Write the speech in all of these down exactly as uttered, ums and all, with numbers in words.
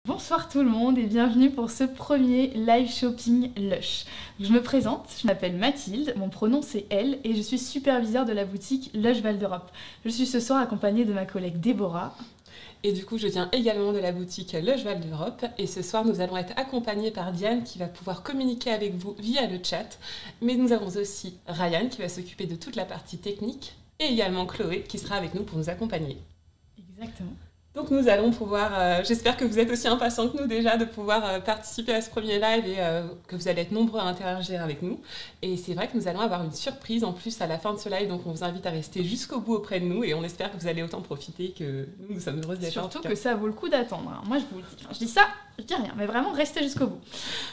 Bonsoir tout le monde et bienvenue pour ce premier live shopping Lush. Je me présente, je m'appelle Mathilde, mon pronom c'est elle et je suis superviseure de la boutique Lush Val d'Europe. Je suis ce soir accompagnée de ma collègue Déborah. Et du coup, je viens également de la boutique Lush Val d'Europe et ce soir, nous allons être accompagnés par Diane qui va pouvoir communiquer avec vous via le chat. Mais nous avons aussi Ryan qui va s'occuper de toute la partie technique et également Chloé qui sera avec nous pour nous accompagner. Exactement. Donc nous allons pouvoir, euh, j'espère que vous êtes aussi impatients que nous déjà de pouvoir euh, participer à ce premier live et euh, que vous allez être nombreux à interagir avec nous. Et c'est vrai que nous allons avoir une surprise en plus à la fin de ce live, donc on vous invite à rester jusqu'au bout auprès de nous et on espère que vous allez autant profiter que nous, nous sommes heureuses d'être là. Surtout que ça vaut le coup d'attendre. Hein. Moi je vous le dis, enfin, je dis ça, je dis rien, mais vraiment restez jusqu'au bout.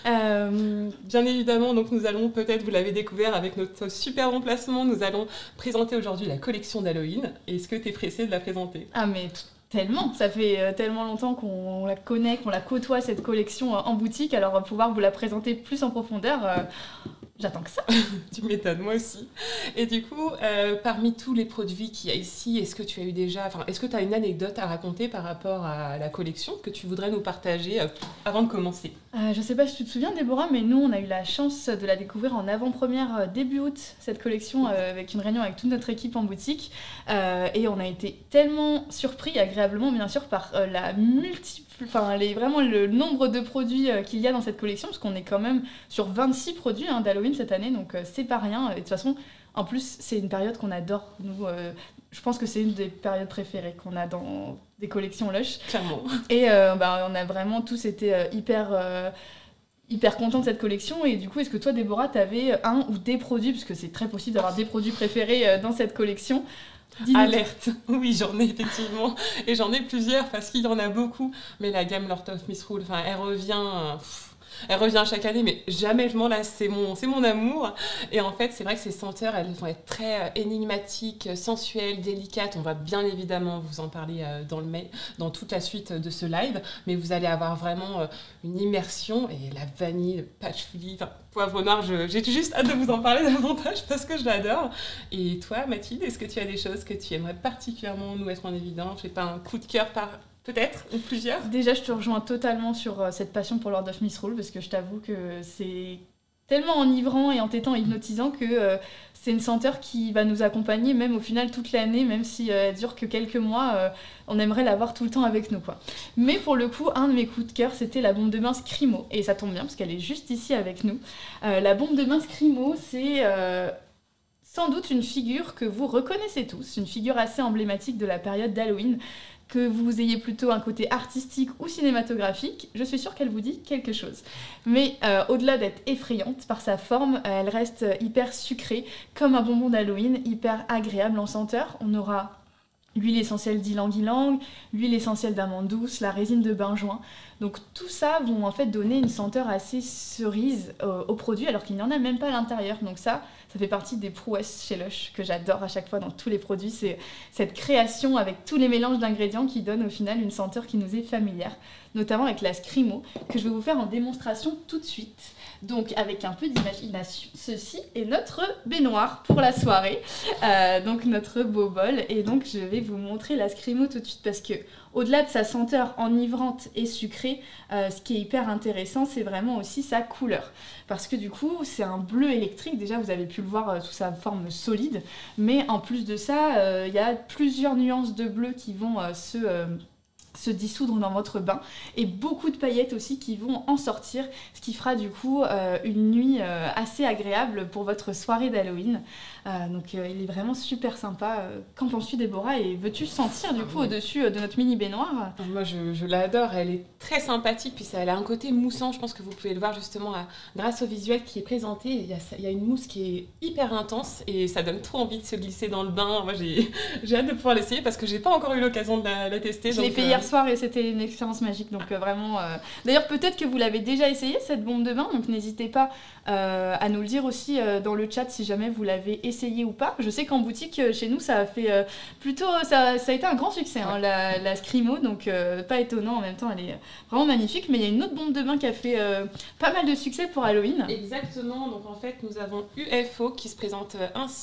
Euh... Bien évidemment, donc nous allons peut-être, vous l'avez découvert avec notre super emplacement, nous allons présenter aujourd'hui la collection d'Halloween. Est-ce que tu es pressée de la présenter? Ah mais... Tellement, ça fait euh, tellement longtemps qu'on la connaît, qu'on la côtoie cette collection euh, en boutique, alors euh, pouvoir vous la présenter plus en profondeur, euh, j'attends que ça. Tu m'étonnes, moi aussi. Et du coup, euh, parmi tous les produits qu'il y a ici, est-ce que tu as eu déjà, enfin, est-ce que tu as une anecdote à raconter par rapport à la collection que tu voudrais nous partager euh, avant de commencer? euh, Je sais pas si tu te souviens, Déborah, mais nous, on a eu la chance de la découvrir en avant-première euh, début août, cette collection, euh, avec une réunion avec toute notre équipe en boutique, euh, et on a été tellement surpris, agréablement bien sûr, par euh, la multiple Enfin, les, vraiment le nombre de produits euh, qu'il y a dans cette collection, parce qu'on est quand même sur vingt-six produits hein, d'Halloween cette année, donc euh, c'est pas rien. Et de toute façon, en plus, c'est une période qu'on adore. Nous, euh, je pense que c'est une des périodes préférées qu'on a dans des collections Lush. Clairement. Et euh, bah, on a vraiment tous été euh, hyper... Euh, hyper content de cette collection. Et du coup, est-ce que toi, Déborah, t'avais un ou des produits, parce que c'est très possible d'avoir des produits préférés euh, dans cette collection? Alerte, oui j'en ai effectivement, et j'en ai plusieurs parce qu'il y en a beaucoup, mais la gamme Lord of Misrule, enfin elle revient, pff, elle revient chaque année, mais jamais je m'en lasse, c'est mon, c'est mon amour. Et en fait c'est vrai que ces senteurs, elles vont être très énigmatiques, sensuelles, délicates, on va bien évidemment vous en parler dans, le mail, dans toute la suite de ce live, mais vous allez avoir vraiment une immersion, et la vanille, le patchouli, enfin poivre noir, je, j'ai juste hâte de vous en parler davantage parce que je l'adore. Et toi, Mathilde, est-ce que tu as des choses que tu aimerais particulièrement nous mettre en évidence? Je sais pas, un coup de cœur par peut-être, ou plusieurs? Déjà, je te rejoins totalement sur euh, cette passion pour Lord of Misrule parce que je t'avoue que c'est tellement enivrant et entêtant et hypnotisant que euh, c'est une senteur qui va nous accompagner même au final toute l'année, même si euh, elle dure que quelques mois, euh, on aimerait l'avoir tout le temps avec nous, quoi. Mais pour le coup, un de mes coups de cœur, c'était la bombe de bain Scrimo, et ça tombe bien parce qu'elle est juste ici avec nous. Euh, la bombe de bain Scrimo, c'est euh, sans doute une figure que vous reconnaissez tous, une figure assez emblématique de la période d'Halloween. Que vous ayez plutôt un côté artistique ou cinématographique, je suis sûre qu'elle vous dit quelque chose. Mais euh, au-delà d'être effrayante par sa forme, euh, elle reste hyper sucrée, comme un bonbon d'Halloween, hyper agréable en senteur. On aura l'huile essentielle d'ylang-ylang, l'huile essentielle d'amande douce, la résine de benjoin. Donc tout ça vont en fait donner une senteur assez cerise euh, au produit alors qu'il n'y en a même pas à l'intérieur. Donc ça, ça fait partie des prouesses chez Lush que j'adore à chaque fois dans tous les produits. C'est cette création avec tous les mélanges d'ingrédients qui donne au final une senteur qui nous est familière, notamment avec la Scrimo que je vais vous faire en démonstration tout de suite. Donc avec un peu d'imagination, ceci est notre baignoire pour la soirée, euh, donc notre beau bol. Et donc je vais vous montrer la Scrimo tout de suite parce que au-delà de sa senteur enivrante et sucrée, euh, ce qui est hyper intéressant, c'est vraiment aussi sa couleur. Parce que du coup, c'est un bleu électrique, déjà vous avez pu le voir euh, sous sa forme solide, mais en plus de ça, il euh, y a plusieurs nuances de bleu qui vont euh, se... Euh, se dissoudre dans votre bain et beaucoup de paillettes aussi qui vont en sortir, ce qui fera du coup euh, une nuit euh, assez agréable pour votre soirée d'Halloween. Euh, donc euh, il est vraiment super sympa. Euh, qu'en penses-tu, Déborah, et veux-tu sentir du coup au-dessus de notre mini baignoire? Moi je, je l'adore, elle est très sympathique, puis ça, elle a un côté moussant, je pense que vous pouvez le voir justement à, grâce au visuel qui est présenté. Il y, a, il y a une mousse qui est hyper intense et ça donne trop envie de se glisser dans le bain. Moi j'ai, j'ai hâte de pouvoir l'essayer parce que j'ai pas encore eu l'occasion de la, la tester. Je l'ai fait euh... hier soir et c'était une expérience magique, donc euh, vraiment... Euh... D'ailleurs peut-être que vous l'avez déjà essayé cette bombe de bain, donc n'hésitez pas euh, à nous le dire aussi euh, dans le chat si jamais vous l'avez essayé ou pas. Je sais qu'en boutique euh, chez nous ça a fait euh, plutôt... Ça, ça a été un grand succès, hein, la, la Scrimo, donc euh, pas étonnant, en même temps elle est vraiment magnifique. Mais il y a une autre bombe de bain qui a fait euh, pas mal de succès pour Halloween. Exactement, donc en fait nous avons U F O qui se présente ainsi.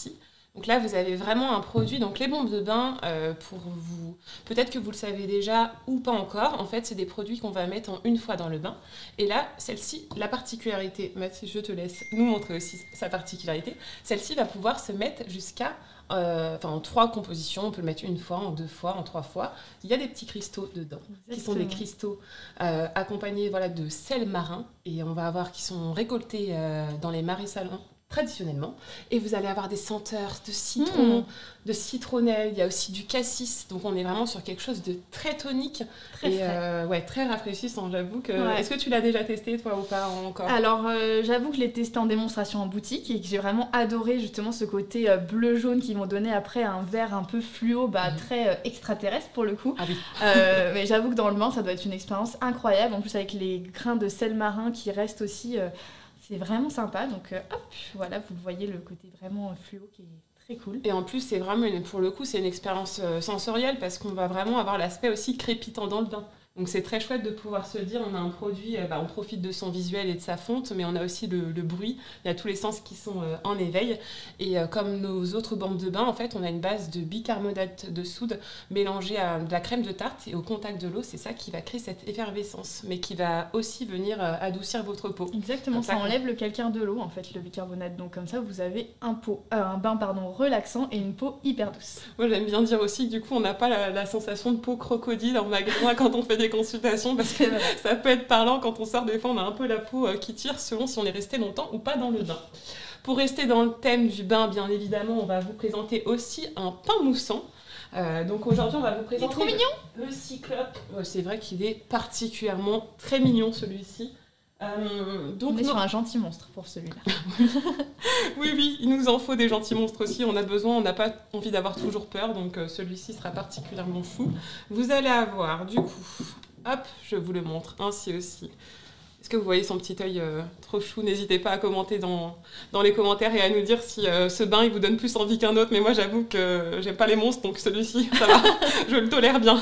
Donc là, vous avez vraiment un produit. Donc les bombes de bain, euh, pour vous, peut-être que vous le savez déjà ou pas encore. En fait, c'est des produits qu'on va mettre en une fois dans le bain. Et là, celle-ci, la particularité, Mathis, je te laisse nous montrer aussi sa particularité. Celle-ci va pouvoir se mettre jusqu'à, euh, enfin, en trois compositions. On peut le mettre une fois, en deux fois, en trois fois. Il y a des petits cristaux dedans, Exactement. qui sont des cristaux euh, accompagnés, voilà, de sel marin. Et on va avoir qui sont récoltés euh, dans les marais salants traditionnellement, et vous allez avoir des senteurs de citron, mmh. de citronnelle, il y a aussi du cassis, donc on est vraiment sur quelque chose de très tonique, très et frais. Euh, ouais, très rafraîchissant, j'avoue que... Ouais. Est-ce que tu l'as déjà testé, toi, ou pas encore? Alors, euh, j'avoue que je l'ai testé en démonstration en boutique, et que j'ai vraiment adoré justement ce côté euh, bleu-jaune qui m'ont donné après un vert un peu fluo, bah, mmh. très euh, extraterrestre pour le coup. Ah oui. euh, mais j'avoue que dans le bain, ça doit être une expérience incroyable, en plus avec les grains de sel marin qui restent aussi... Euh, C'est vraiment sympa, donc euh, hop, voilà, vous voyez le côté vraiment fluo qui est très cool. Et en plus, c'est vraiment, une, pour le coup, c'est une expérience euh, sensorielle parce qu'on va vraiment avoir l'aspect aussi crépitant dans le bain. Donc c'est très chouette de pouvoir se dire, on a un produit, euh, bah, on profite de son visuel et de sa fonte, mais on a aussi le, le bruit, il y a tous les sens qui sont euh, en éveil. Et euh, comme nos autres bombes de bain, en fait, on a une base de bicarbonate de soude mélangée à de la crème de tarte, et au contact de l'eau, c'est ça qui va créer cette effervescence, mais qui va aussi venir euh, adoucir votre peau. Exactement, ça, ça enlève le calcaire de l'eau, en fait, le bicarbonate. Donc comme ça, vous avez un, pot, euh, un bain pardon, relaxant et une peau hyper douce. Moi, j'aime bien dire aussi que du coup, on n'a pas la, la sensation de peau crocodile en magasin quand on fait des consultations, parce que ça peut être parlant quand on sort des fois, on a un peu la peau qui tire selon si on est resté longtemps ou pas dans le bain. Pour rester dans le thème du bain, bien évidemment, on va vous présenter aussi un pain moussant. Euh, donc aujourd'hui, on va vous présenter trop le, mignon. le Cyclope. Ouais, c'est vrai qu'il est particulièrement très mignon celui-ci. Euh, donc on est non. sur un gentil monstre pour celui-là. Oui, oui, il nous en faut des gentils monstres aussi. On a besoin, on n'a pas envie d'avoir toujours peur, donc euh, celui-ci sera particulièrement fou. Vous allez avoir, du coup, hop, je vous le montre, ainsi aussi. Est-ce que vous voyez son petit œil euh, trop chou? N'hésitez pas à commenter dans, dans les commentaires et à nous dire si euh, ce bain il vous donne plus envie qu'un autre. Mais moi, j'avoue que j'aime pas les monstres, donc celui-ci, ça va, je le tolère bien.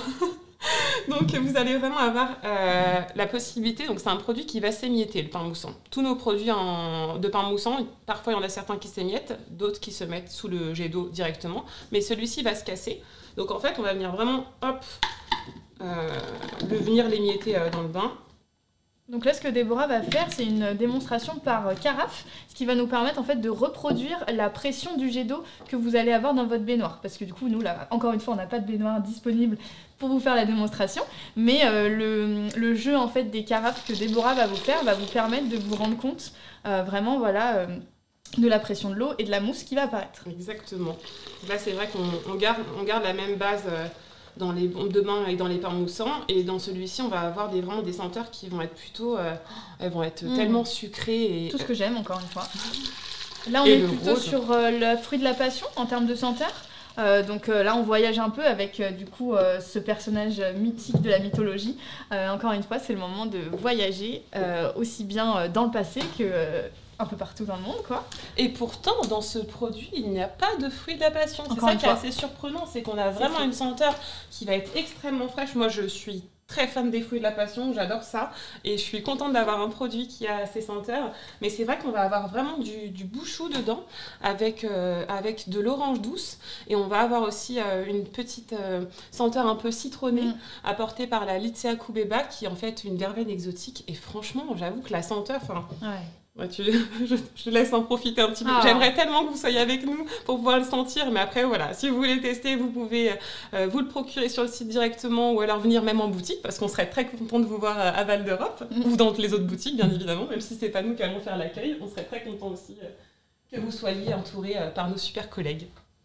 Donc vous allez vraiment avoir euh, la possibilité, donc c'est un produit qui va s'émietter, le pain moussant. Tous nos produits en, de pain moussant, parfois il y en a certains qui s'émiettent, d'autres qui se mettent sous le jet d'eau directement, mais celui-ci va se casser. Donc en fait on va venir vraiment, hop, euh, de venir l'émietter euh, dans le bain. Donc là, ce que Déborah va faire, c'est une démonstration par carafe, ce qui va nous permettre en fait de reproduire la pression du jet d'eau que vous allez avoir dans votre baignoire. Parce que du coup, nous, là, encore une fois, on n'a pas de baignoire disponible pour vous faire la démonstration, mais euh, le, le jeu en fait des carafes que Déborah va vous faire va vous permettre de vous rendre compte euh, vraiment, voilà. Euh, de la pression de l'eau et de la mousse qui va apparaître. Exactement. Là, c'est vrai qu'on on garde, on garde la même base euh, dans les bombes de bain et dans les pains moussants. Et dans celui-ci, on va avoir des, vraiment des senteurs qui vont être plutôt... Euh, elles vont être mmh. tellement sucrées. Et, tout ce que j'aime, encore une fois. Là, on est plutôt rose. sur euh, le fruit de la passion, en termes de senteur. Euh, donc euh, là, on voyage un peu avec, euh, du coup, euh, ce personnage mythique de la mythologie. Euh, encore une fois, c'est le moment de voyager, euh, aussi bien euh, dans le passé que... Euh, un peu partout dans le monde, quoi. Et pourtant, dans ce produit, il n'y a pas de fruit de la passion. C'est ça qui est assez surprenant, c'est qu'on a vraiment une senteur qui va être extrêmement fraîche. Moi, je suis très fan des fruits de la passion, j'adore ça. Et je suis contente d'avoir un produit qui a ces senteurs. Mais c'est vrai qu'on va avoir vraiment du, du bouchou dedans, avec, euh, avec de l'orange douce. Et on va avoir aussi euh, une petite euh, senteur un peu citronnée, mm. apportée par la Lycea cubeba, qui est en fait une verveine exotique. Et franchement, j'avoue que la senteur... Ouais. Ouais, tu, je, je laisse en profiter un petit peu. Ah. J'aimerais tellement que vous soyez avec nous pour pouvoir le sentir, mais après, voilà, si vous voulez le tester, vous pouvez euh, vous le procurer sur le site directement ou alors venir même en boutique, parce qu'on serait très content de vous voir à Val d'Europe, mmh. ou dans les autres boutiques, bien évidemment, même si c'est pas nous qui allons faire l'accueil, on serait très content aussi euh, que vous soyez entourés euh, par nos super collègues.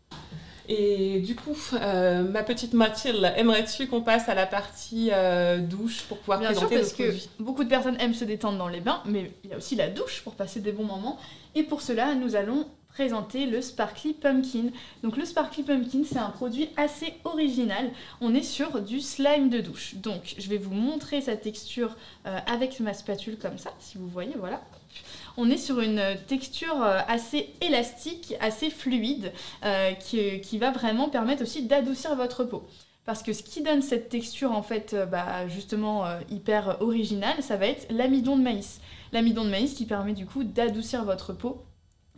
Et du coup, euh, ma petite Mathilde, aimerais-tu qu'on passe à la partie euh, douche pour pouvoir Bien présenter sûr, parce nos produits? Que beaucoup de personnes aiment se détendre dans les bains, mais il y a aussi la douche pour passer des bons moments. Et pour cela, nous allons présenter le Sparkly Pumpkin. Donc le Sparkly Pumpkin, c'est un produit assez original. On est sur du slime de douche. Donc je vais vous montrer sa texture euh, avec ma spatule comme ça, si vous voyez, voilà. On est sur une texture assez élastique, assez fluide, euh, qui, qui va vraiment permettre aussi d'adoucir votre peau. Parce que ce qui donne cette texture, en fait, bah, justement euh, hyper originale, ça va être l'amidon de maïs. L'amidon de maïs qui permet du coup d'adoucir votre peau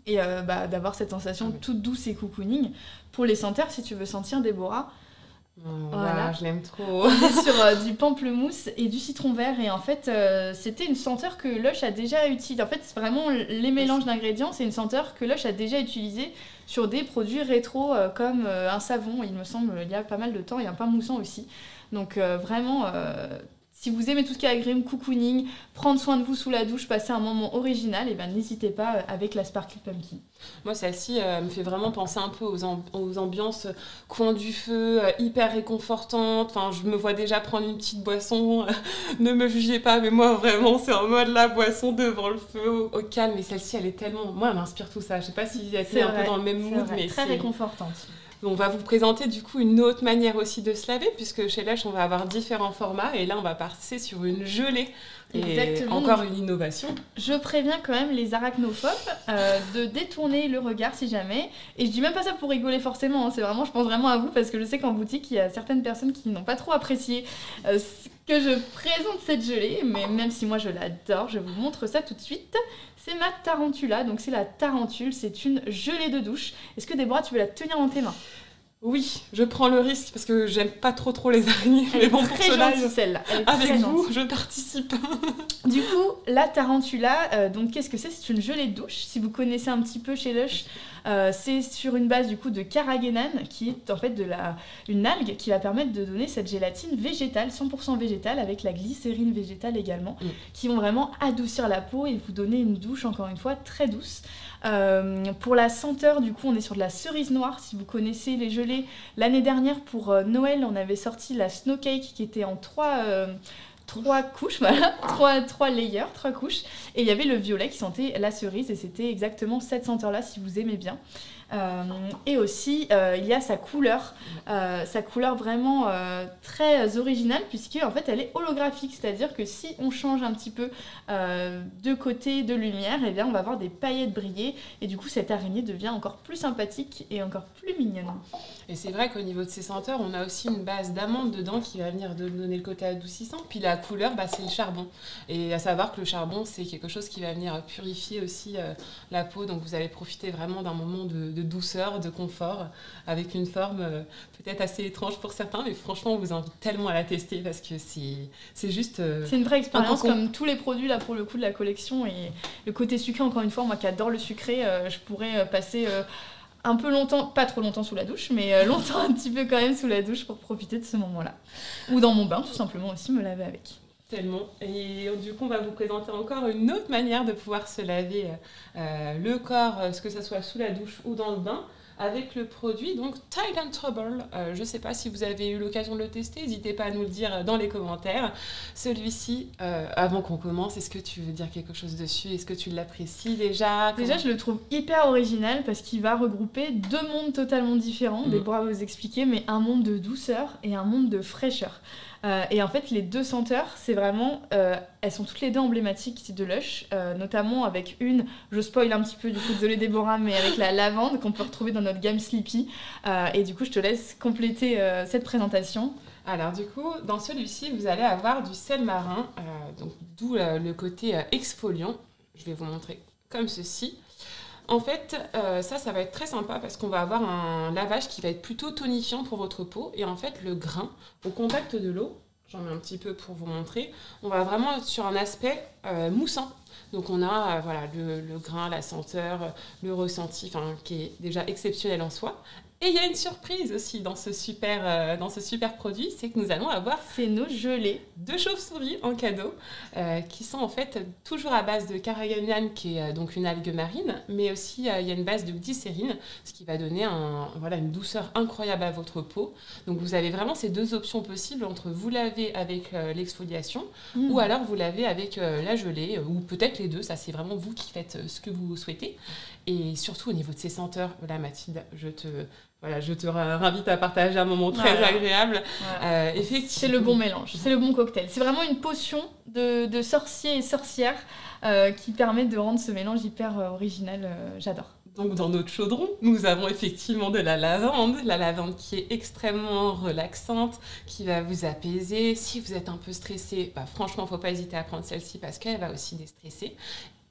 et euh, bah, d'avoir cette sensation oui. toute douce et cocooning. Pour les senteurs, si tu veux sentir Déborah, Oh, voilà. Voilà, je l'aime trop. On est sur euh, du pamplemousse et du citron vert. Et en fait, euh, c'était une senteur que Lush a déjà utilisée. En fait, c'est vraiment les mélanges d'ingrédients. C'est une senteur que Lush a déjà utilisée sur des produits rétro euh, comme euh, un savon, il me semble, il y a pas mal de temps, et un pain moussant aussi. Donc euh, vraiment, euh, si vous aimez tout ce qui est agrément, cocooning, prendre soin de vous sous la douche, passer un moment original, et ben n'hésitez pas avec la Sparkly Pumpkin. Moi, celle-ci euh, me fait vraiment penser un peu aux, amb- aux ambiances coin du feu, euh, hyper réconfortantes. Enfin, je me vois déjà prendre une petite boisson. Ne me jugez pas, mais moi, vraiment, c'est en mode la boisson devant le feu, au, au calme. Et celle-ci, elle est tellement... Moi, elle m'inspire tout ça. Je sais pas si elle est un peu dans le même mood, vrai, mais très c'est... réconfortante. On va vous présenter du coup une autre manière aussi de se laver, puisque chez Lush, on va avoir différents formats. Et là, on va passer sur une gelée. Et Exactement. encore une innovation. Je préviens quand même les arachnophobes euh, de détourner le regard si jamais. Et je dis même pas ça pour rigoler forcément, hein. C'est vraiment, je pense vraiment à vous parce que je sais qu'en boutique, il y a certaines personnes qui n'ont pas trop apprécié euh, que je présente cette gelée. Mais même si moi je l'adore, je vous montre ça tout de suite. C'est ma Tarantula, donc c'est la Tarentule, c'est une gelée de douche. Est-ce que Déborah, tu veux la tenir dans tes mains? Oui, je prends le risque parce que j'aime pas trop trop les araignées. Elle mais est bon, pour très cela, gentille je- celle-là. Elle est avec très vous, gentille. je participe. Du coup, la Tarantula, euh, donc qu'est-ce que c'est? C'est une gelée de douche. Si vous connaissez un petit peu chez Lush, euh, c'est sur une base du coup de carragénane, qui est en fait de la, une algue qui va permettre de donner cette gélatine végétale, cent pour cent végétale, avec la glycérine végétale également, Mm. qui vont vraiment adoucir la peau et vous donner une douche, encore une fois, très douce. Euh, pour la senteur, du coup, on est sur de la cerise noire. Si vous connaissez les gelées, l'année dernière pour euh, Noël, on avait sorti la Snow Cake qui était en trois, euh, trois couches, voilà, trois, trois layers, trois couches. Et il y avait le violet qui sentait la cerise et c'était exactement cette senteur-là si vous aimez bien. Euh, et aussi, euh, il y a sa couleur, euh, sa couleur vraiment euh, très originale puisque en fait elle est holographique, c'est-à-dire que si on change un petit peu euh, de côté de lumière, eh bien on va avoir des paillettes briller et du coup cette araignée devient encore plus sympathique et encore plus mignonne. Et c'est vrai qu'au niveau de ces senteurs, on a aussi une base d'amande dedans qui va venir de donner le côté adoucissant. Puis la couleur, bah, c'est le charbon. Et à savoir que le charbon, c'est quelque chose qui va venir purifier aussi euh, la peau. Donc vous allez profiter vraiment d'un moment de, de douceur, de confort, avec une forme euh, peut-être assez étrange pour certains. Mais franchement, on vous invite tellement à la tester parce que c'est, c'est juste... euh, C'est une vraie expérience cocon. comme tous les produits là pour le coup de la collection et le côté sucré, encore une fois, moi qui adore le sucré, euh, je pourrais euh, passer... euh, un peu longtemps, pas trop longtemps sous la douche, mais euh, longtemps un petit peu quand même sous la douche pour profiter de ce moment-là. Ou dans mon bain, tout simplement aussi, me laver avec. Tellement. Et du coup, on va vous présenter encore une autre manière de pouvoir se laver euh, le corps, euh, que ce soit sous la douche ou dans le bain, avec le produit donc Tide and Trouble. Euh, je ne sais pas si vous avez eu l'occasion de le tester, n'hésitez pas à nous le dire dans les commentaires. Celui-ci, euh, avant qu'on commence, est-ce que tu veux dire quelque chose dessus? Est-ce que tu l'apprécies déjà? Comment... Déjà, je le trouve hyper original parce qu'il va regrouper deux mondes totalement différents. Mmh. Déborah va vous expliquer, mais un monde de douceur et un monde de fraîcheur. Euh, et en fait, les deux senteurs, c'est vraiment... Euh, elles sont toutes les deux emblématiques de Lush, euh, notamment avec une, je spoil un petit peu, du coup, désolée Déborah, mais avec la lavande qu'on peut retrouver dans notre gamme Sleepy. Euh, et du coup, je te laisse compléter euh, cette présentation. Alors du coup, dans celui-ci, vous allez avoir du sel marin, euh, donc d'où euh, le côté euh, exfoliant. Je vais vous montrer comme ceci. En fait, euh, ça, ça va être très sympa parce qu'on va avoir un lavage qui va être plutôt tonifiant pour votre peau. Et en fait, le grain, au contact de l'eau, j'en mets un petit peu pour vous montrer, on va vraiment être sur un aspect euh, moussant. Donc on a euh, voilà, le, le grain, la senteur, le ressenti, qui est déjà exceptionnel en soi. Et il y a une surprise aussi dans ce super, euh, dans ce super produit, c'est que nous allons avoir C'est nos gelées. deux chauves-souris en cadeau, euh, qui sont en fait toujours à base de carragénane, qui est euh, donc une algue marine, mais aussi euh, il y a une base de glycérine, ce qui va donner un, voilà, une douceur incroyable à votre peau. Donc vous avez vraiment ces deux options possibles entre vous laver avec euh, l'exfoliation, Mmh. ou alors vous lavez avec euh, la gelée, euh, ou peut-être les deux, ça c'est vraiment vous qui faites euh, ce que vous souhaitez. Et surtout au niveau de ces senteurs, là Mathilde, je te... Voilà, je te réinvite à partager un moment très Voilà. agréable. Voilà. Euh, effectivement. C'est le bon mélange, c'est le bon cocktail. C'est vraiment une potion de, de sorciers et sorcières euh, qui permet de rendre ce mélange hyper euh, original. Euh, j'adore. Donc dans notre chaudron, nous avons effectivement de la lavande, la lavande qui est extrêmement relaxante, qui va vous apaiser. Si vous êtes un peu stressé, bah, franchement, il ne faut pas hésiter à prendre celle-ci parce qu'elle va aussi déstresser.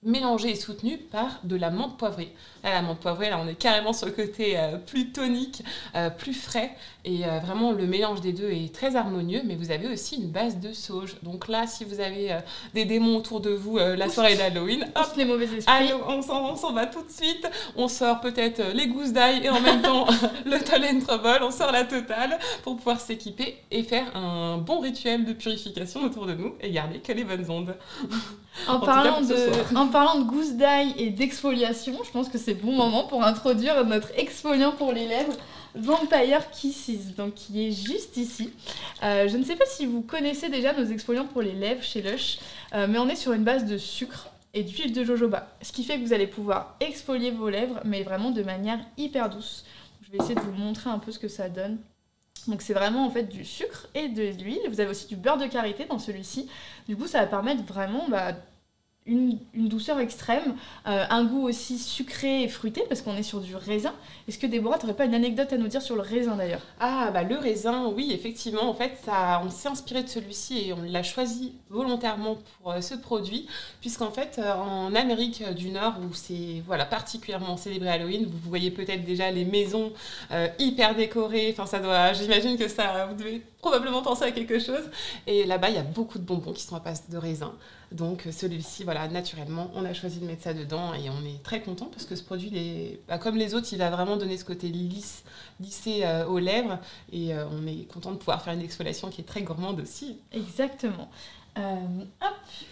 mélangé et soutenu par de la menthe poivrée. Là, la menthe poivrée, là, on est carrément sur le côté euh, plus tonique, euh, plus frais, et euh, vraiment le mélange des deux est très harmonieux, mais vous avez aussi une base de sauge. Donc là, si vous avez euh, des démons autour de vous euh, la soirée d'Halloween, hop, les mauvais esprits. Allez, on s'en, on s'en va tout de suite, on sort peut-être euh, les gousses d'ail et en même temps le Toll and Trouble, on sort la totale pour pouvoir s'équiper et faire un bon rituel de purification autour de nous et garder que les bonnes ondes. En, en, parlant de, en parlant de gousses d'ail et d'exfoliation, je pense que c'est le bon moment pour introduire notre exfoliant pour les lèvres, Vampire Kisses, donc qui est juste ici. Euh, je ne sais pas si vous connaissez déjà nos exfoliants pour les lèvres chez Lush, euh, mais on est sur une base de sucre et d'huile de jojoba, ce qui fait que vous allez pouvoir exfolier vos lèvres, mais vraiment de manière hyper douce. Je vais essayer de vous montrer un peu ce que ça donne. Donc c'est vraiment en fait du sucre et de l'huile. Vous avez aussi du beurre de karité dans celui-ci. Du coup ça va permettre vraiment bah, une, une douceur extrême, euh, un goût aussi sucré et fruité parce qu'on est sur du raisin. Est-ce que Déborah, tu n'aurais pas une anecdote à nous dire sur le raisin d'ailleurs? Ah bah le raisin, oui effectivement, en fait ça, on s'est inspiré de celui-ci et on l'a choisi volontairement pour euh, ce produit, puisqu'en fait euh, en Amérique du Nord où c'est voilà, particulièrement célébré Halloween, vous voyez peut-être déjà les maisons euh, hyper décorées, enfin ça doit, j'imagine que ça, vous devez probablement penser à quelque chose, et là-bas il y a beaucoup de bonbons qui sont à base de raisin. Donc celui-ci, voilà, naturellement, on a choisi de mettre ça dedans et on est très content parce que ce produit, les... bah, comme les autres, il va vraiment donner ce côté lisse, lissé euh, aux lèvres et euh, on est content de pouvoir faire une exfoliation qui est très gourmande aussi. Exactement. Euh, hop.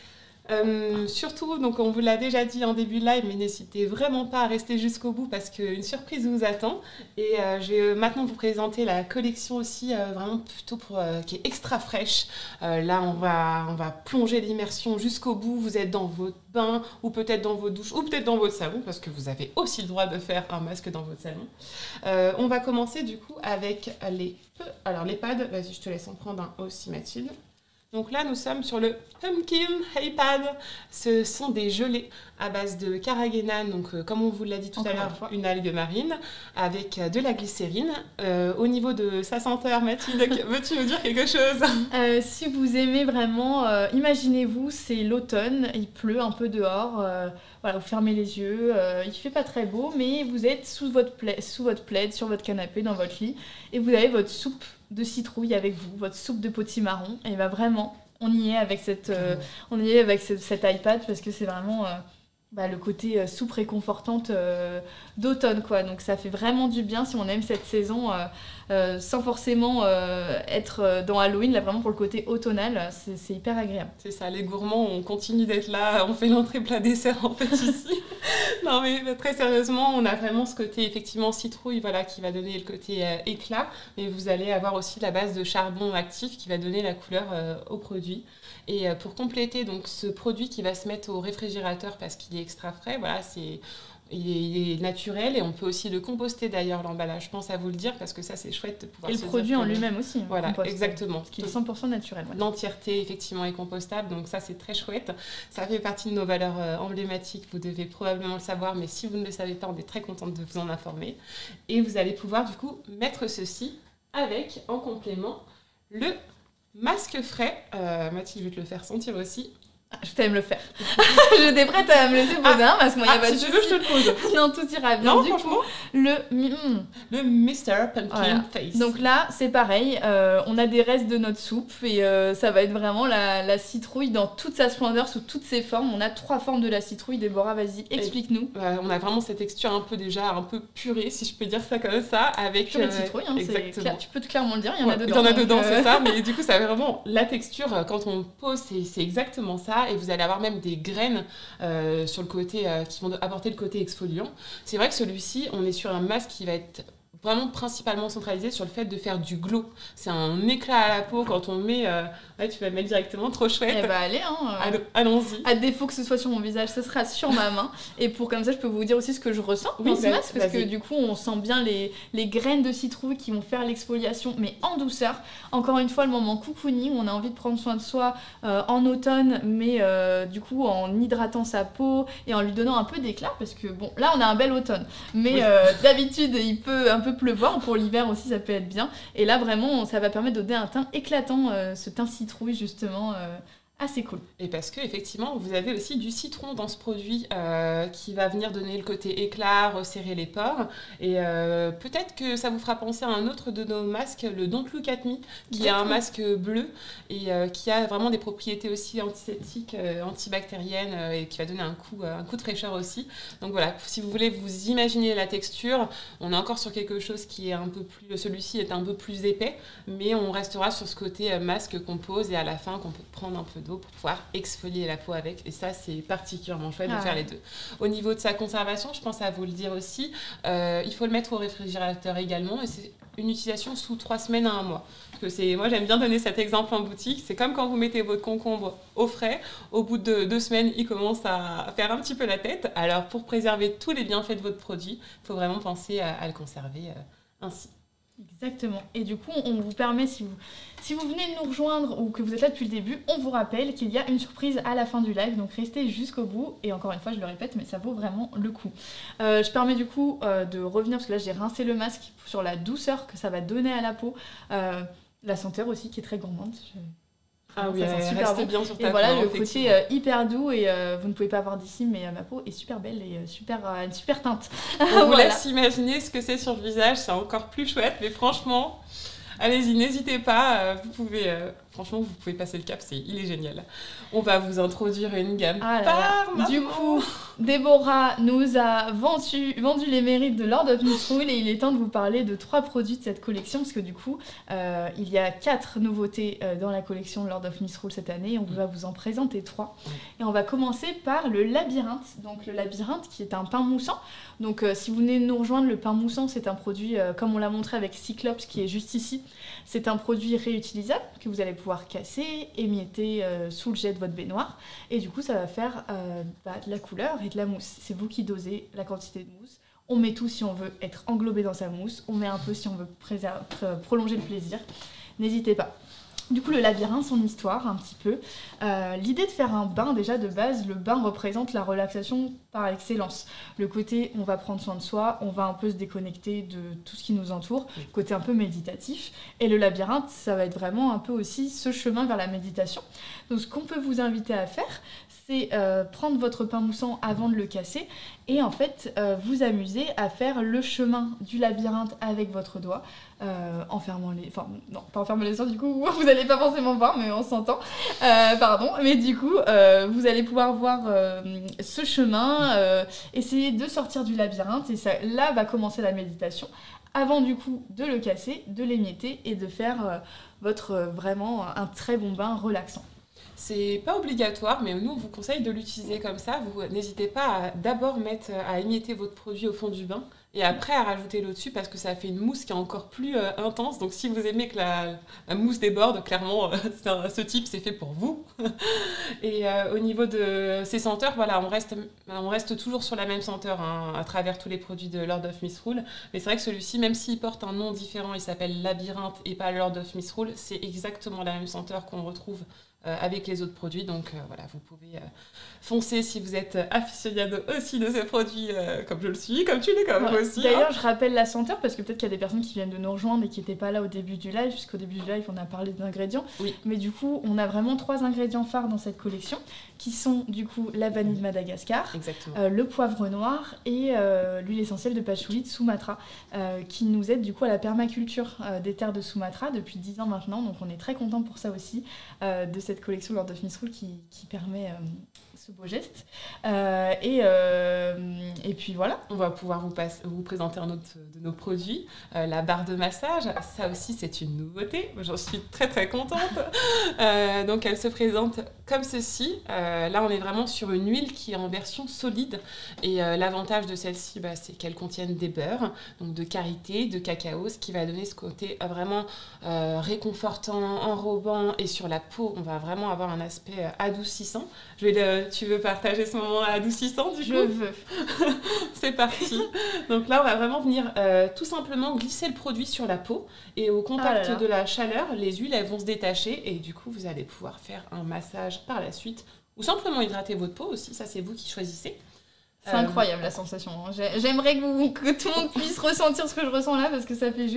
Euh, surtout, donc on vous l'a déjà dit en début de live, mais n'hésitez vraiment pas à rester jusqu'au bout parce qu'une surprise vous attend. Et euh, je vais maintenant vous présenter la collection aussi, euh, vraiment plutôt pour, euh, qui est extra fraîche. Euh, là, on va, on va plonger l'immersion jusqu'au bout. Vous êtes dans votre bain, ou peut-être dans votre douche, ou peut-être dans votre salon, parce que vous avez aussi le droit de faire un masque dans votre salon. Euh, on va commencer du coup avec les... Alors les pads, vas-y, je te laisse en prendre un aussi, Mathilde. Donc là, nous sommes sur le Pumpkin Hay Pad. Ce sont des gelées à base de carragénane, donc euh, comme on vous l'a dit tout Encore à l'heure, une algue marine, avec euh, de la glycérine. Euh, au niveau de sa senteur, Mathilde, veux-tu nous dire quelque chose? euh, Si vous aimez vraiment, euh, imaginez-vous, c'est l'automne, il pleut un peu dehors, euh, voilà, vous fermez les yeux, euh, il fait pas très beau, mais vous êtes sous votre, pla- sous votre plaid, sur votre canapé, dans votre lit, et vous avez votre soupe de citrouille avec vous, votre soupe de potimarron, et bah vraiment, on y est avec cette, euh, on y est avec cette, cet iPad parce que c'est vraiment euh, bah, le côté euh, soupe réconfortante euh, d'automne, quoi. Donc ça fait vraiment du bien si on aime cette saison euh, euh, sans forcément euh, être dans Halloween, là vraiment pour le côté automnal, c'est, c'est hyper agréable. C'est ça, les gourmands, on continue d'être là, on fait l'entrée plat dessert en fait ici. Non mais très sérieusement, on a vraiment ce côté effectivement citrouille, voilà, qui va donner le côté euh, éclat, mais vous allez avoir aussi la base de charbon actif qui va donner la couleur euh, au produit. Et euh, pour compléter donc ce produit qui va se mettre au réfrigérateur parce qu'il est extra frais, voilà, c'est... Il est, il est naturel et on peut aussi le composter d'ailleurs, l'emballage. Je pense à vous le dire parce que ça c'est chouette de pouvoir et se le produit dire en que... lui-même aussi. Voilà, composte, exactement. Parce qu'il est cent pour cent naturel. Ouais. L'entièreté effectivement est compostable, donc ça c'est très chouette. Ça fait partie de nos valeurs euh, emblématiques, vous devez probablement le savoir, mais si vous ne le savez pas, on est très contente de vous en informer. Et vous allez pouvoir du coup mettre ceci avec, en complément, le masque frais. Euh, Mathilde, je vais te le faire sentir aussi. Je t'aime le faire. J'étais prête à me laisser poser ah, un parce que moi, il ah, n'y a pas si de tu veux, je te le pose. Non, tout ira bien. Non, du franchement. Coup, le... Mm, le mister Pumpkin voilà. Face. Donc là, c'est pareil. Euh, on a des restes de notre soupe et euh, ça va être vraiment la, la citrouille dans toute sa splendeur, sous toutes ses formes. On a trois formes de la citrouille. Déborah, vas-y, explique-nous. Euh, on a vraiment cette texture un peu déjà un peu purée, si je peux dire ça comme ça, avec purée de citrouille. Hein, exactement. Clair, tu peux clairement le dire. Il y en ouais, a dedans. Il y en a donc, dedans, euh... c'est ça. Mais du coup, ça a vraiment la texture quand on pose, c'est, c'est exactement ça. Et vous allez avoir même des graines euh, sur le côté euh, qui vont apporter le côté exfoliant. C'est vrai que celui-ci, on est sur un masque qui va être vraiment principalement centralisé sur le fait de faire du glow. C'est un éclat à la peau quand on met... Euh... Ouais, tu vas le mettre directement, trop chouette. Eh bah allez, hein, euh... allons-y. À défaut que ce soit sur mon visage, ce sera sur ma main. Et pour comme ça, je peux vous dire aussi ce que je ressens oui, dans ce masque, parce que du coup, on sent bien les, les graines de citrouille qui vont faire l'exfoliation, mais en douceur. Encore une fois, le moment cocooning, où on a envie de prendre soin de soi euh, en automne, mais euh, du coup, en hydratant sa peau et en lui donnant un peu d'éclat, parce que bon, là, on a un bel automne. Mais oui. euh, d'habitude, il peut un peu pleuvoir. Pour l'hiver aussi, ça peut être bien. Et là, vraiment, ça va permettre de donner un teint éclatant, euh, ce teint citrouille, justement, euh, Ah, c'est cool. Et parce que effectivement, vous avez aussi du citron dans ce produit euh, qui va venir donner le côté éclat, resserrer les pores. Et euh, peut-être que ça vous fera penser à un autre de nos masques, le Don't Look At Me, qui est un masque bleu et euh, qui a vraiment des propriétés aussi antiseptiques, euh, antibactériennes euh, et qui va donner un coup, euh, un coup de fraîcheur aussi. Donc voilà, si vous voulez vous imaginer la texture, on est encore sur quelque chose qui est un peu plus... Celui-ci est un peu plus épais, mais on restera sur ce côté euh, masque qu'on pose et à la fin qu'on peut prendre un peu d'eau pour pouvoir exfolier la peau avec. Et ça, c'est particulièrement chouette ah. de faire les deux. Au niveau de sa conservation, je pense à vous le dire aussi, euh, il faut le mettre au réfrigérateur également. Et c'est une utilisation sous trois semaines à un mois. Parce que c'est, moi, j'aime bien donner cet exemple en boutique. C'est comme quand vous mettez votre concombre au frais. Au bout de deux semaines, il commence à faire un petit peu la tête. Alors, pour préserver tous les bienfaits de votre produit, il faut vraiment penser à, à le conserver euh, ainsi. Exactement. Et du coup, on vous permet, si vous, si vous venez de nous rejoindre ou que vous êtes là depuis le début, on vous rappelle qu'il y a une surprise à la fin du live, donc restez jusqu'au bout. Et encore une fois, je le répète, mais ça vaut vraiment le coup. Euh, je permets du coup euh, de revenir, parce que là, j'ai rincé le masque sur la douceur que ça va donner à la peau. Euh, la senteur aussi, qui est très gourmande. Je... Ah oui, ça sent super reste bon. Bien sur ta et voilà, peau, le côté euh, hyper doux et euh, vous ne pouvez pas voir d'ici, mais euh, ma peau est super belle et euh, super, euh, une super teinte. On vous voilà. laisse imaginer ce que c'est sur le visage, c'est encore plus chouette, mais franchement, allez-y, n'hésitez pas, euh, vous pouvez, euh, franchement, vous pouvez passer le cap, c'est, il est génial. On va vous introduire une gamme ah là par là. Du coup, Déborah nous a vendu, vendu les mérites de Lord of Misrule et il est temps de vous parler de trois produits de cette collection parce que du coup, euh, il y a quatre nouveautés euh, dans la collection Lord of Misrule cette année. On va vous en présenter trois. Et on va commencer par le labyrinthe. Donc le labyrinthe qui est un pain moussant. Donc euh, si vous venez de nous rejoindre, le pain moussant, c'est un produit, euh, comme on l'a montré avec Cyclops, qui est juste ici. C'est un produit réutilisable que vous allez pouvoir casser, émietter euh, sous le jet de votre baignoire. Et du coup, ça va faire euh, bah, de la couleur et de la mousse. C'est vous qui dosez la quantité de mousse. On met tout si on veut être englobé dans sa mousse. On met un peu si on veut préserver, prolonger le plaisir. N'hésitez pas. Du coup, le labyrinthe, son histoire, un petit peu. Euh, l'idée de faire un bain, déjà, de base, le bain représente la relaxation par excellence. Le côté, on va prendre soin de soi, on va un peu se déconnecter de tout ce qui nous entoure, côté un peu méditatif. Et le labyrinthe, ça va être vraiment un peu aussi ce chemin vers la méditation. Donc, ce qu'on peut vous inviter à faire, c'est euh, prendre votre pain moussant avant de le casser et en fait, euh, vous amuser à faire le chemin du labyrinthe avec votre doigt. Euh, en fermant les... Enfin, non, pas en fermant les yeux, du coup, vous n'allez pas forcément voir, mais on s'entend. Euh, pardon. Mais du coup, euh, vous allez pouvoir voir euh, ce chemin, euh, essayer de sortir du labyrinthe, et ça, là va commencer la méditation, avant du coup de le casser, de l'émietter, et de faire euh, votre, euh, vraiment un très bon bain relaxant. C'est pas obligatoire, mais nous, on vous conseille de l'utiliser comme ça. Vous n'hésitez pas à d'abord mettre, à émietter votre produit au fond du bain et après à rajouter l'eau dessus parce que ça fait une mousse qui est encore plus euh, intense. Donc si vous aimez que la, la mousse déborde, clairement, euh, un, ce type, c'est fait pour vous. Et euh, au niveau de ces senteurs, voilà, on reste, on reste toujours sur la même senteur hein, à travers tous les produits de Lord of Misrule. Mais c'est vrai que celui-ci, même s'il porte un nom différent, il s'appelle Labyrinthe et pas Lord of Misrule, c'est exactement la même senteur qu'on retrouve Euh, avec les autres produits, donc euh, voilà, vous pouvez euh, foncer si vous êtes aficionado aussi de ces produits, euh, comme je le suis, comme tu l'es quand même ouais. aussi. D'ailleurs, hein. je rappelle la senteur, parce que peut-être qu'il y a des personnes qui viennent de nous rejoindre et qui n'étaient pas là au début du live, puisqu'au début du live, on a parlé d'ingrédients. Oui. Mais du coup, on a vraiment trois ingrédients phares dans cette collection, qui sont du coup la vanille de Madagascar, euh, le poivre noir et euh, l'huile essentielle de patchouli de Sumatra, euh, qui nous aide du coup à la permaculture euh, des terres de Sumatra depuis dix ans maintenant, donc on est très content pour ça aussi, euh, de cette collection Lord of Misrule qui, qui permet euh, ce beau geste. Euh, et, euh, et puis voilà. On va pouvoir vous, passe, vous présenter un autre de nos produits, euh, la barre de massage. Ça aussi, c'est une nouveauté. J'en suis très très contente. euh, donc elle se présente comme ceci. Euh, là, on est vraiment sur une huile qui est en version solide. Et euh, l'avantage de celle-ci, bah, c'est qu'elle contienne des beurres, donc de karité, de cacao, ce qui va donner ce côté euh, vraiment euh, réconfortant, enrobant. Et sur la peau, on va vraiment avoir un aspect euh, adoucissant. Je vais le, tu veux partager ce moment adoucissant du coup ? Je veux. C'est parti. Donc là, on va vraiment venir euh, tout simplement glisser le produit sur la peau. Et au contact ah là là. de la chaleur, les huiles, elles vont se détacher. Et du coup, vous allez pouvoir faire un massage par la suite. Ou simplement hydrater votre peau aussi. Ça, c'est vous qui choisissez. C'est euh... incroyable la sensation. J'aimerais que, vous, que tout le monde puisse ressentir ce que je ressens là parce que ça fait juste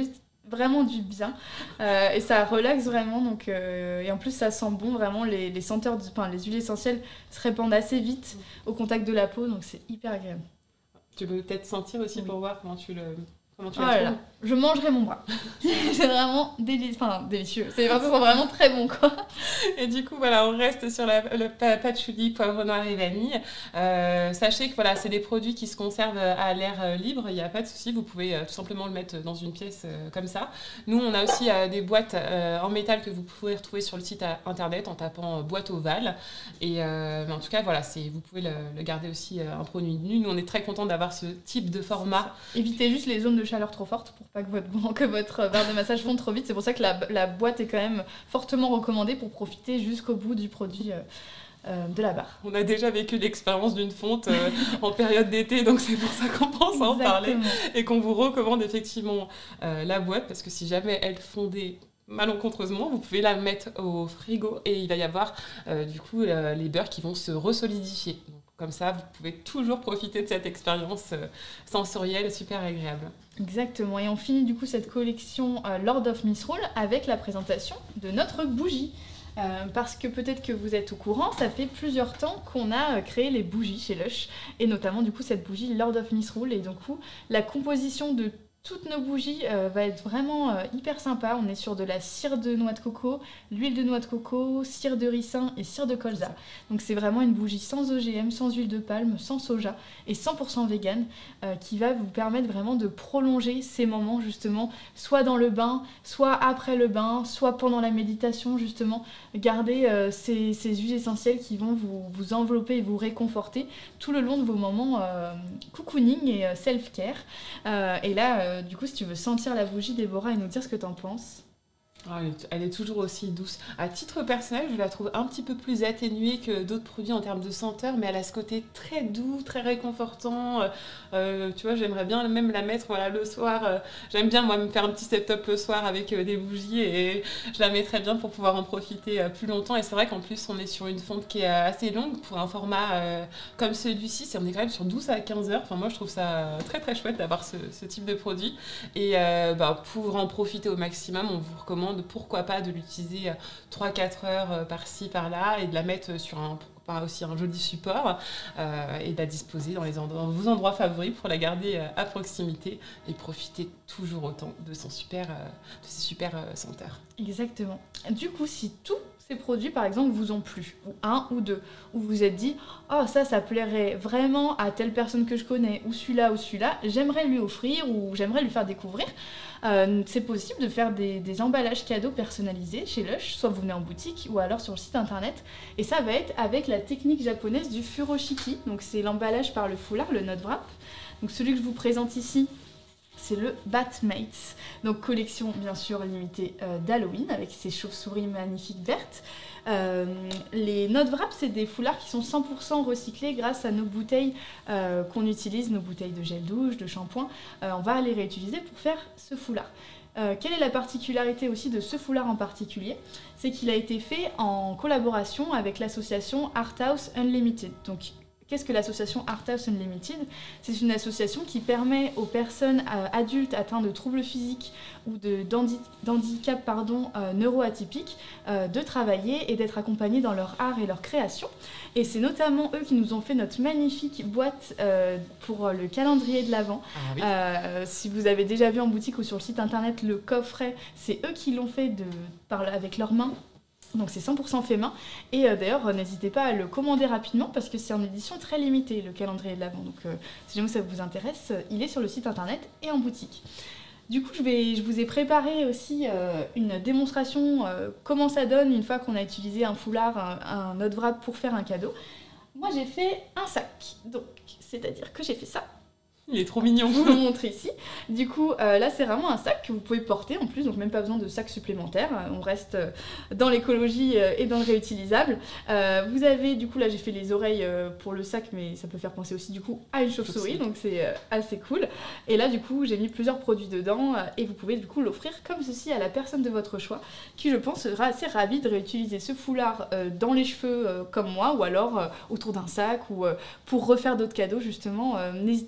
vraiment du bien euh, et ça relaxe vraiment donc euh, et en plus ça sent bon vraiment les, les senteurs du, enfin, les huiles essentielles se répandent assez vite au contact de la peau donc c'est hyper agréable. Tu peux peut-être sentir aussi oui. pour voir comment tu le comment tu oh la là là, je mangerai mon bras. C'est vraiment délic... enfin, délicieux. C'est vraiment très bon quoi. Et du coup voilà, on reste sur la, le patchouli, poivre noir et vanille. Euh, sachez que voilà, c'est des produits qui se conservent à l'air libre, il n'y a pas de souci, vous pouvez euh, tout simplement le mettre dans une pièce euh, comme ça. Nous on a aussi euh, des boîtes euh, en métal que vous pouvez retrouver sur le site internet en tapant euh, boîte ovale. Et euh, mais en tout cas voilà, vous pouvez le, le garder aussi euh, un produit nu. Nous on est très contents d'avoir ce type de format. Évitez juste les zones de chaleur trop forte pour pas que votre, que votre barre de massage fonde trop vite. C'est pour ça que la, la boîte est quand même fortement recommandée pour profiter jusqu'au bout du produit euh, euh, de la barre. On a déjà vécu l'expérience d'une fonte euh, en période d'été, donc c'est pour ça qu'on pense à en parler et qu'on vous recommande effectivement euh, la boîte parce que si jamais elle fondait malencontreusement, vous pouvez la mettre au frigo et il va y avoir euh, du coup euh, les beurres qui vont se resolidifier. Donc, comme ça, vous pouvez toujours profiter de cette expérience euh, sensorielle super agréable. Exactement, et on finit du coup cette collection euh, Lord of Misrule avec la présentation de notre bougie. Euh, parce que peut-être que vous êtes au courant, ça fait plusieurs temps qu'on a créé les bougies chez Lush, et notamment du coup cette bougie Lord of Misrule, et du coup la composition de toutes nos bougies euh, va être vraiment euh, hyper sympa. On est sur de la cire de noix de coco, l'huile de noix de coco, cire de ricin et cire de colza. Donc c'est vraiment une bougie sans O G M, sans huile de palme, sans soja et cent pour cent vegan euh, qui va vous permettre vraiment de prolonger ces moments justement, soit dans le bain, soit après le bain, soit pendant la méditation justement. Garder euh, ces, ces huiles essentielles qui vont vous, vous envelopper et vous réconforter tout le long de vos moments euh, cocooning et euh, self-care. Euh, et là, euh, du coup, si tu veux sentir la bougie, Déborah, et nous dire ce que t'en penses. Oh, elle, est, elle est toujours aussi douce. À titre personnel, je la trouve un petit peu plus atténuée que d'autres produits en termes de senteur, mais elle a ce côté très doux, très réconfortant. Euh, tu vois, j'aimerais bien même la mettre voilà, le soir. Euh, j'aime bien, moi, me faire un petit setup le soir avec euh, des bougies et je la mettrais bien pour pouvoir en profiter euh, plus longtemps. Et c'est vrai qu'en plus, on est sur une fonte qui est assez longue pour un format euh, comme celui-ci. On est quand même sur douze à quinze heures. Enfin, moi, je trouve ça très, très chouette d'avoir ce, ce type de produit. Et euh, bah, pour en profiter au maximum, on vous recommande pourquoi pas de l'utiliser trois à quatre heures par-ci par-là et de la mettre sur un, aussi un joli support euh, et de la disposer dans, les endroits, dans vos endroits favoris pour la garder à proximité et profiter toujours autant de, son super, de ses super senteurs. Exactement. Du coup, si tous ces produits, par exemple, vous ont plu, ou un ou deux, ou vous vous êtes dit « Oh, ça, ça plairait vraiment à telle personne que je connais, ou celui-là, ou celui-là, j'aimerais lui offrir, ou j'aimerais lui faire découvrir. Euh, » C'est possible de faire des, des emballages cadeaux personnalisés chez Lush, soit vous venez en boutique, ou alors sur le site internet, et ça va être avec la technique japonaise du furoshiki, donc c'est l'emballage par le foulard, le note wrap. Donc celui que je vous présente ici, c'est le Batmates, donc collection bien sûr limitée euh, d'Halloween avec ses chauves-souris magnifiques vertes. Euh, les note wrap, c'est des foulards qui sont cent pour cent recyclés grâce à nos bouteilles euh, qu'on utilise, nos bouteilles de gel douche, de shampoing. Euh, on va les réutiliser pour faire ce foulard. Euh, quelle est la particularité aussi de ce foulard en particulier? C'est qu'il a été fait en collaboration avec l'association Art House Unlimited. Donc, qu'est-ce que l'association Art House Unlimited? C'est une association qui permet aux personnes euh, adultes atteintes de troubles physiques ou de, d'handicap pardon, euh, neuroatypiques euh, de travailler et d'être accompagnés dans leur art et leur création. Et c'est notamment eux qui nous ont fait notre magnifique boîte euh, pour le calendrier de l'Avent. Ah, oui. euh, si vous avez déjà vu en boutique ou sur le site internet le coffret, c'est eux qui l'ont fait de, par, avec leurs mains. Donc c'est cent pour cent fait main, et euh, d'ailleurs euh, n'hésitez pas à le commander rapidement parce que c'est en édition très limitée le calendrier de l'Avent, donc euh, si jamais ça vous intéresse, euh, il est sur le site internet et en boutique. Du coup je, vais, je vous ai préparé aussi euh, une démonstration euh, comment ça donne une fois qu'on a utilisé un foulard, un, un note wrap pour faire un cadeau. Moi j'ai fait un sac, donc c'est-à-dire que j'ai fait ça. Il est trop mignon. Je vous le montre ici. Du coup, euh, là, c'est vraiment un sac que vous pouvez porter en plus, donc même pas besoin de sac supplémentaire. On reste euh, dans l'écologie euh, et dans le réutilisable. Euh, vous avez, du coup, là, j'ai fait les oreilles euh, pour le sac, mais ça peut faire penser aussi, du coup, à une chauve-souris, donc c'est euh, assez cool. Et là, du coup, j'ai mis plusieurs produits dedans euh, et vous pouvez, du coup, l'offrir comme ceci à la personne de votre choix, qui, je pense, sera assez ravie de réutiliser ce foulard euh, dans les cheveux euh, comme moi, ou alors euh, autour d'un sac, ou euh, pour refaire d'autres cadeaux, justement. Euh, n'hésitez pas, ou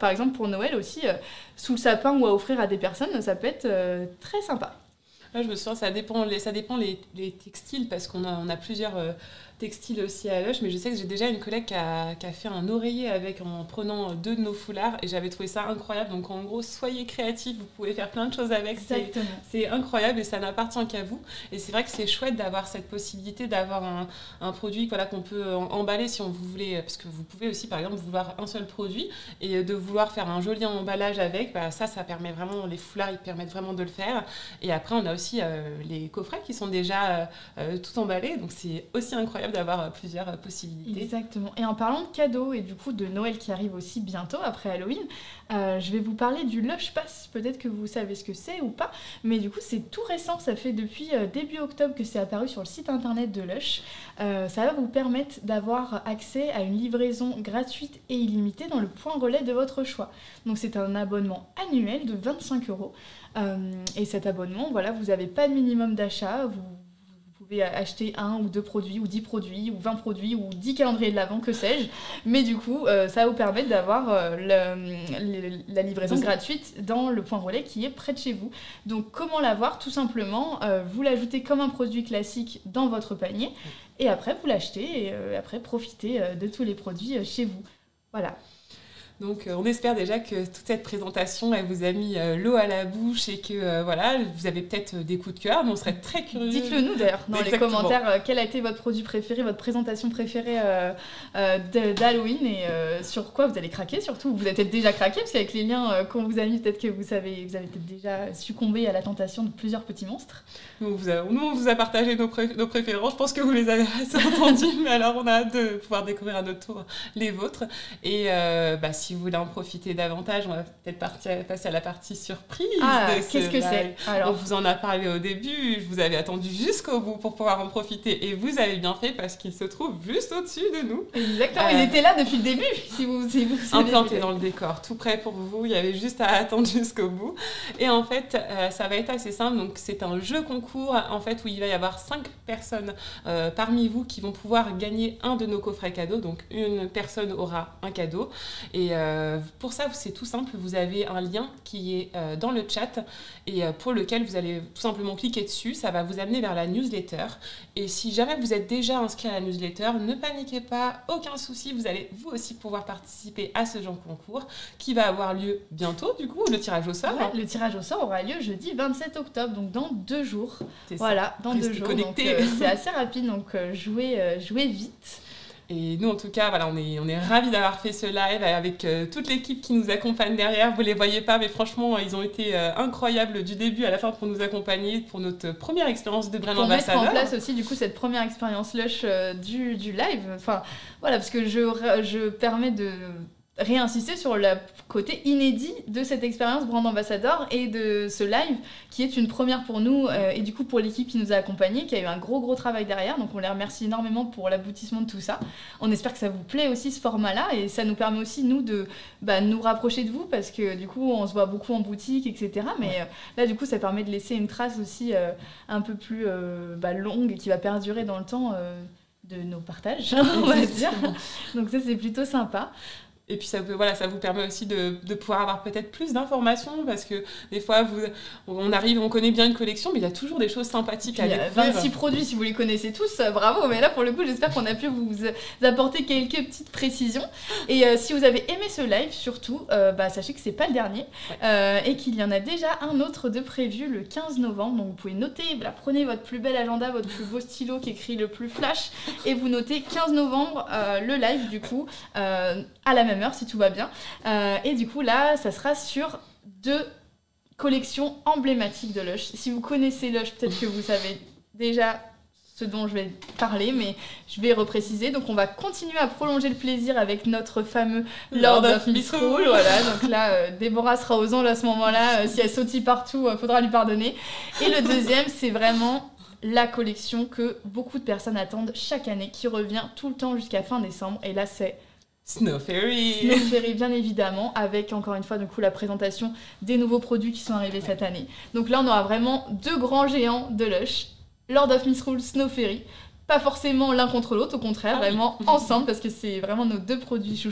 par exemple pour Noël aussi, euh, sous le sapin ou à offrir à des personnes, ça peut être euh, très sympa. Là, je me souviens, ça dépend les, ça dépend les, les textiles, parce qu'on a, on a plusieurs euh, textiles aussi à Lush, mais je sais que j'ai déjà une collègue qui a, qui a fait un oreiller avec, en prenant deux de nos foulards, et j'avais trouvé ça incroyable. Donc en gros, soyez créatifs, vous pouvez faire plein de choses avec. Exactement. C'est, c'est incroyable et ça n'appartient qu'à vous. Et c'est vrai que c'est chouette d'avoir cette possibilité d'avoir un, un produit voilà, qu'on peut emballer si on vous voulait, parce que vous pouvez aussi par exemple vouloir un seul produit et de vouloir faire un joli emballage avec, bah, ça, ça permet vraiment, les foulards, ils permettent vraiment de le faire. Et après, on a aussi euh, les coffrets qui sont déjà euh, tout emballés, donc c'est aussi incroyable d'avoir plusieurs possibilités. Exactement. Et en parlant de cadeaux et du coup de Noël qui arrive aussi bientôt après Halloween, euh, je vais vous parler du Lush Pass. Peut-être que vous savez ce que c'est ou pas, mais du coup c'est tout récent. Ça fait depuis euh, début octobre que c'est apparu sur le site internet de Lush. Euh, ça va vous permettre d'avoir accès à une livraison gratuite et illimitée dans le point relais de votre choix. Donc c'est un abonnement annuel de vingt-cinq euros. Euh, et cet abonnement, voilà, vous n'avez pas de minimum d'achat. Vous Vous pouvez acheter un ou deux produits, ou dix produits, ou vingt produits, ou dix calendriers de l'Avent, que sais-je. Mais du coup, euh, ça va vous permettre d'avoir euh, le, le, la livraison gratuite dans le point relais qui est près de chez vous. Donc, comment l'avoir? Tout simplement, euh, vous l'ajoutez comme un produit classique dans votre panier, et après, vous l'achetez, et euh, après, profitez euh, de tous les produits euh, chez vous. Voilà. Donc euh, on espère déjà que toute cette présentation, elle vous a mis euh, l'eau à la bouche et que euh, voilà, vous avez peut-être des coups de cœur, mais on serait très curieux. Dites-le nous d'ailleurs dans Exactement. les commentaires, euh, quel a été votre produit préféré, votre présentation préférée euh, euh, d'Halloween et euh, sur quoi vous allez craquer surtout. Vous avez peut-être déjà craqué parce qu'avec les liens euh, qu'on vous a mis, peut-être que vous, savez, vous avez peut-être déjà succombé à la tentation de plusieurs petits monstres. Nous, vous a, nous on vous a partagé nos, pré- nos préférences, je pense que vous les avez assez entendues, mais alors on a hâte de pouvoir découvrir à notre tour les vôtres. Et euh, bah, si vous voulez en profiter davantage, on va peut-être partir, passer à la partie surprise. Ah, qu'est-ce que c'est? Alors, on vous en a parlé au début, je vous avais attendu jusqu'au bout pour pouvoir en profiter, et vous avez bien fait parce qu'il se trouve juste au-dessus de nous. Exactement, euh, ils étaient là depuis le début, si vous, si vous savez. Implantés dans le décor, tout prêt pour vous, il y avait juste à attendre jusqu'au bout. Et en fait, euh, ça va être assez simple, donc c'est un jeu concours, en fait, où il va y avoir cinq personnes euh, parmi vous qui vont pouvoir gagner un de nos coffrets cadeaux, donc une personne aura un cadeau, et euh, pour ça, c'est tout simple, vous avez un lien qui est euh, dans le chat et euh, pour lequel vous allez tout simplement cliquer dessus, ça va vous amener vers la newsletter. Et si jamais vous êtes déjà inscrit à la newsletter, ne paniquez pas, aucun souci, vous allez vous aussi pouvoir participer à ce genre de concours qui va avoir lieu bientôt, du coup, le tirage au sort. Ouais, le tirage au sort aura lieu jeudi vingt-sept octobre, donc dans deux jours. C'est voilà, dans Restez deux jours. Connecté. Donc, euh, c'est assez rapide, donc euh, jouez, euh, jouez vite. Et nous, en tout cas, voilà, on est, on est ravis d'avoir fait ce live avec euh, toute l'équipe qui nous accompagne derrière. Vous ne les voyez pas, mais franchement, ils ont été euh, incroyables du début à la fin pour nous accompagner pour notre première expérience de brand ambassadeur. Pour mettre en place aussi, du coup, cette première expérience Lush euh, du, du live. Enfin, voilà, parce que je, je permets de réinsister sur le côté inédit de cette expérience brand ambassadeur et de ce live qui est une première pour nous euh, et du coup pour l'équipe qui nous a accompagnés, qui a eu un gros gros travail derrière, donc on les remercie énormément pour l'aboutissement de tout ça. On espère que ça vous plaît aussi ce format là et ça nous permet aussi nous de bah, nous rapprocher de vous parce que du coup on se voit beaucoup en boutique, etc. Mais ouais. euh, là du coup ça permet de laisser une trace aussi euh, un peu plus euh, bah, longue et qui va perdurer dans le temps euh, de nos partages, on va dire. Donc ça c'est plutôt sympa. Et puis ça, voilà, ça vous permet aussi de, de pouvoir avoir peut-être plus d'informations parce que des fois, vous, on arrive, on connaît bien une collection, mais il y a toujours des choses sympathiques à découvrir. vingt-six produits, si vous les connaissez tous, euh, bravo. Mais là, pour le coup, j'espère qu'on a pu vous apporter quelques petites précisions. Et euh, si vous avez aimé ce live, surtout, euh, bah, sachez que c'est pas le dernier ouais. euh, et qu'il y en a déjà un autre de prévu le quinze novembre. Donc vous pouvez noter, voilà, prenez votre plus bel agenda, votre plus beau stylo qui écrit le plus flash et vous notez quinze novembre euh, le live du coup euh, à la même heure si tout va bien. Euh, et du coup, là, ça sera sur deux collections emblématiques de Lush. Si vous connaissez Lush, peut-être que vous savez déjà ce dont je vais parler, mais je vais repréciser. Donc, on va continuer à prolonger le plaisir avec notre fameux Lord, Lord of Misrule. Voilà, donc là, euh, Déborah sera aux anges à ce moment-là. Euh, si elle sautille partout, il euh, faudra lui pardonner. Et le deuxième, c'est vraiment la collection que beaucoup de personnes attendent chaque année, qui revient tout le temps jusqu'à fin décembre. Et là, c'est Snow Fairy. Snow Fairy, bien évidemment, avec encore une fois du coup, la présentation des nouveaux produits qui sont arrivés ouais. cette année. Donc là, on aura vraiment deux grands géants de Lush, Lord of Misrule, Snow Fairy. Pas forcément l'un contre l'autre, au contraire, ah, vraiment oui. ensemble, parce que c'est vraiment nos deux produits chouchous.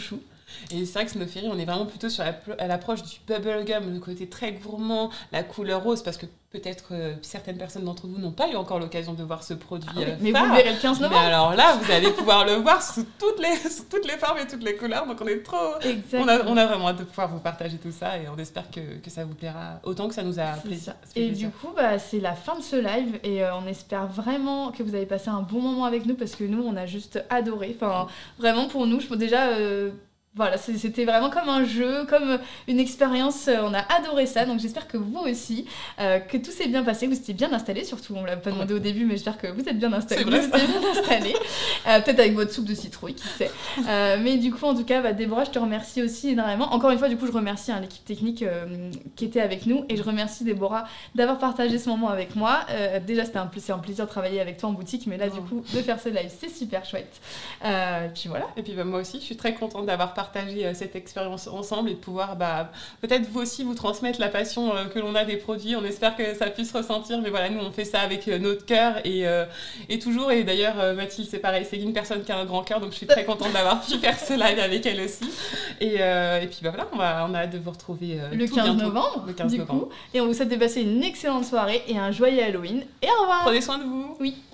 Et c'est vrai que Snowferry, on est vraiment plutôt sur la, à l'approche du bubblegum, le côté très gourmand, la couleur rose, parce que peut-être euh, certaines personnes d'entre vous n'ont pas eu encore l'occasion de voir ce produit. Ah oui, euh, mais phare. vous le verrez le quinze novembre. Mais alors là, vous allez pouvoir le voir sous toutes les, sous toutes les formes et toutes les couleurs, donc on est trop... Exactement. On a, on a vraiment hâte de pouvoir vous partager tout ça, et on espère que, que ça vous plaira autant que ça nous a plaisir. Et plaisir. Du coup, bah, c'est la fin de ce live, et euh, on espère vraiment que vous avez passé un bon moment avec nous, parce que nous, on a juste adoré. Enfin, vraiment, pour nous, je peux déjà... Euh, Voilà, c'était vraiment comme un jeu, comme une expérience, on a adoré ça, donc j'espère que vous aussi, euh, que tout s'est bien passé, que vous étiez bien installés, surtout on ne l'a pas demandé au début, mais j'espère que vous êtes bien installés, vous étiez bien installés, euh, peut-être avec votre soupe de citrouille, qui sait. Euh, mais du coup, en tout cas, bah, Déborah, je te remercie aussi énormément. Encore une fois, du coup, je remercie hein, l'équipe technique euh, qui était avec nous, et je remercie Déborah d'avoir partagé ce moment avec moi. Euh, déjà, c'était un, un plaisir de travailler avec toi en boutique, mais là, oh. du coup, de faire ce live, c'est super chouette. Euh, et puis voilà. Et puis bah, moi aussi, je suis très contente d'avoir partager cette expérience ensemble et de pouvoir bah, peut-être vous aussi vous transmettre la passion euh, que l'on a des produits. On espère que ça puisse ressentir, mais voilà, nous on fait ça avec euh, notre cœur et, euh, et toujours. Et d'ailleurs, euh, Mathilde, c'est pareil, c'est une personne qui a un grand cœur, donc je suis très contente d'avoir pu faire ce live avec elle aussi. Et, euh, et puis bah, voilà, on, va, on a hâte de vous retrouver euh, le, quinze novembre, le quinze du novembre. Coup. Et on vous souhaite de passer une excellente soirée et un joyeux Halloween. Et au revoir. Prenez soin de vous. Oui.